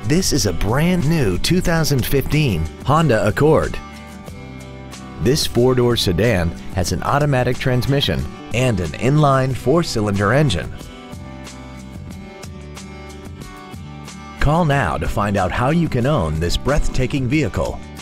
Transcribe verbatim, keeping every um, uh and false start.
This is a brand new two thousand fifteen Honda Accord. This four-door sedan has an automatic transmission and an inline four-cylinder engine. Call now to find out how you can own this breathtaking vehicle.